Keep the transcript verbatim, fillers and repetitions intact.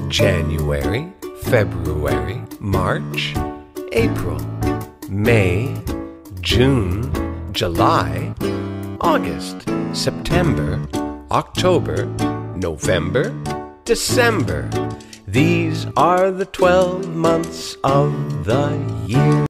January, February, March, April, May, June, July, August, September, October, November, December. These are the twelve months of the year.